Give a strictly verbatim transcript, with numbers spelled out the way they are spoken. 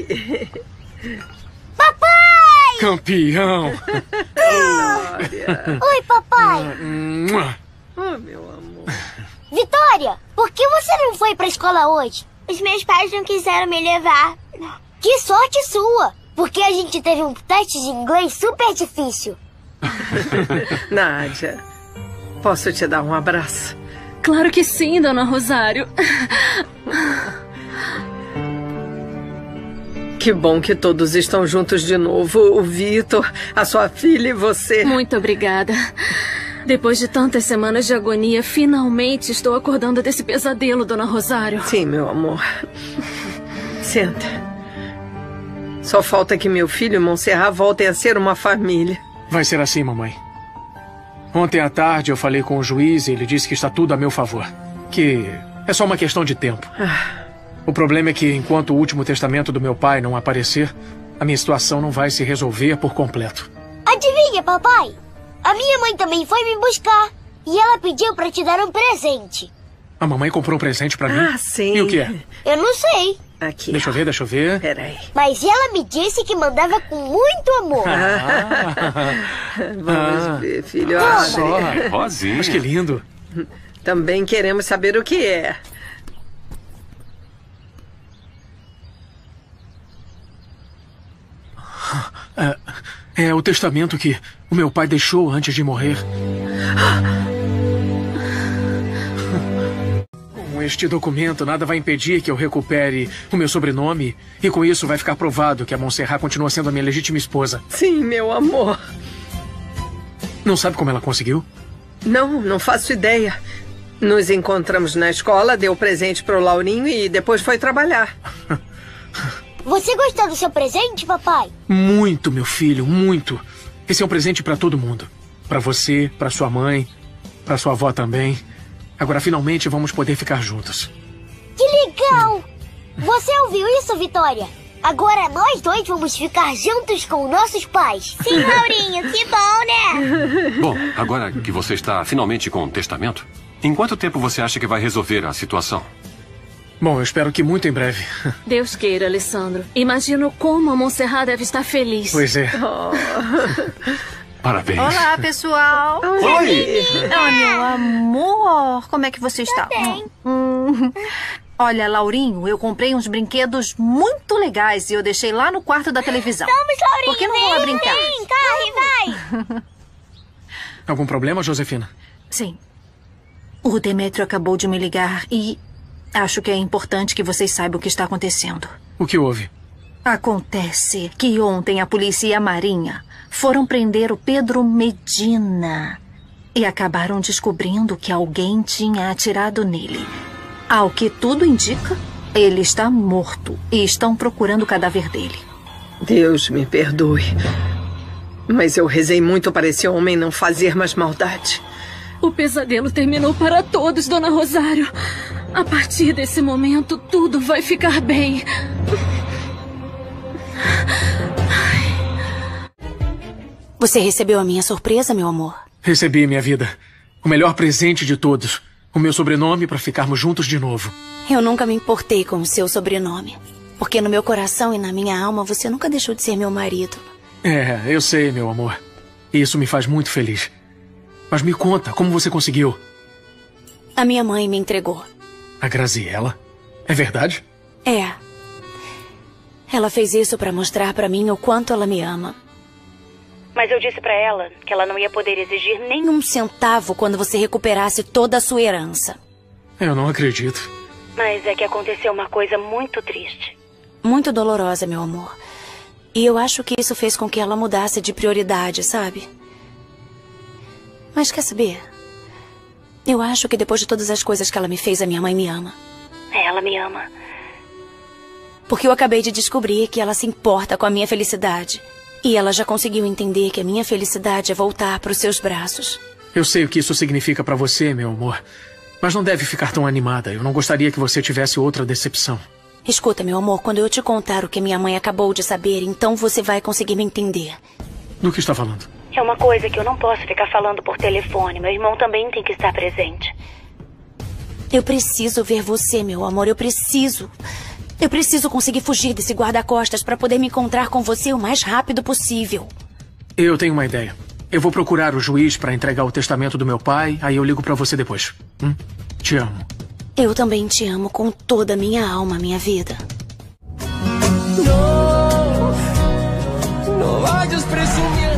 Papai! Campeão! Oi, papai! Oh, meu amor. Vitória, por que você não foi pra escola hoje? Os meus pais não quiseram me levar. Que sorte sua! Porque a gente teve um teste de inglês super difícil. Nádia, posso te dar um abraço? Claro que sim, dona Rosário. Que bom que todos estão juntos de novo. O Vitor, a sua filha e você. Muito obrigada. Depois de tantas semanas de agonia, finalmente estou acordando desse pesadelo, dona Rosário. Sim, meu amor. Senta. Só falta que meu filho e Montserrat voltem a ser uma família. Vai ser assim, mamãe. Ontem à tarde eu falei com o juiz e ele disse que está tudo a meu favor. Que é só uma questão de tempo. Ah. O problema é que enquanto o último testamento do meu pai não aparecer, a minha situação não vai se resolver por completo. Adivinha, papai? A minha mãe também foi me buscar. E ela pediu pra te dar um presente. A mamãe comprou um presente pra mim? Ah, sim. E o que é? Eu não sei. Aqui. Deixa eu ver, deixa eu ver. Peraí. Mas ela me disse que mandava com muito amor. Ah. Vamos Ah. ver, filho. Toma. Só. Rosinha. Mas que lindo. Também queremos saber o que é. É, é o testamento que o meu pai deixou antes de morrer. Com este documento, nada vai impedir que eu recupere o meu sobrenome. E com isso vai ficar provado que a Montserrat continua sendo a minha legítima esposa. Sim, meu amor. Não sabe como ela conseguiu? Não, não faço ideia. Nos encontramos na escola, deu presente pro Laurinho e depois foi trabalhar. Você gostou do seu presente, papai? Muito, meu filho, muito. Esse é um presente pra todo mundo. Pra você, pra sua mãe, pra sua avó também. Agora, finalmente, vamos poder ficar juntos. Que legal! Você ouviu isso, Vitória? Agora nós dois vamos ficar juntos com nossos pais. Sim, Laurinho, que bom, né? Bom, agora que você está finalmente com o testamento, em quanto tempo você acha que vai resolver a situação? Bom, eu espero que muito em breve. Deus queira, Alessandro. Imagino como a Montserrat deve estar feliz. Pois é. Oh. Parabéns. Olá, pessoal. Oi! Ah, meu amor, como é que você está? bem. Hum. Olha, Laurinho, eu comprei uns brinquedos muito legais e eu deixei lá no quarto da televisão. Vamos, Laurinho, Por que não vão lá vem, brincar? vem, corre, vai. Algum problema, Josefina? Sim. O Demétrio acabou de me ligar e acho que é importante que vocês saibam o que está acontecendo. O que houve? Acontece que ontem a polícia e a Marinha foram prender o Pedro Medina e acabaram descobrindo que alguém tinha atirado nele. Ao que tudo indica, ele está morto e estão procurando o cadáver dele. Deus me perdoe. Mas eu rezei muito para esse homem não fazer mais maldade. O pesadelo terminou para todos, dona Rosário. A partir desse momento, tudo vai ficar bem. Você recebeu a minha surpresa, meu amor? Recebi, minha vida. O melhor presente de todos. O meu sobrenome para ficarmos juntos de novo. Eu nunca me importei com o seu sobrenome. Porque no meu coração e na minha alma, você nunca deixou de ser meu marido. É, eu sei, meu amor. E isso me faz muito feliz. Mas me conta, como você conseguiu? A minha mãe me entregou. A Graziella? É verdade? É. Ela fez isso para mostrar para mim o quanto ela me ama. Mas eu disse pra ela que ela não ia poder exigir nem Um centavo quando você recuperasse toda a sua herança. Eu não acredito. Mas é que aconteceu uma coisa muito triste. Muito dolorosa, meu amor. E eu acho que isso fez com que ela mudasse de prioridade, sabe? Mas quer saber? Eu acho que depois de todas as coisas que ela me fez, a minha mãe me ama. Ela me ama. Porque eu acabei de descobrir que ela se importa com a minha felicidade. E ela já conseguiu entender que a minha felicidade é voltar para os seus braços. Eu sei o que isso significa para você, meu amor. Mas não deve ficar tão animada. Eu não gostaria que você tivesse outra decepção. Escuta, meu amor, quando eu te contar o que minha mãe acabou de saber, então você vai conseguir me entender. Do que está falando? É uma coisa que eu não posso ficar falando por telefone. Meu irmão também tem que estar presente. Eu preciso ver você, meu amor, eu preciso. Eu preciso conseguir fugir desse guarda-costas para poder me encontrar com você o mais rápido possível. Eu tenho uma ideia. Eu vou procurar o juiz para entregar o testamento do meu pai, aí eu ligo para você depois. Hum? Te amo. Eu também te amo com toda a minha alma, minha vida. No, no vayas presumiendo.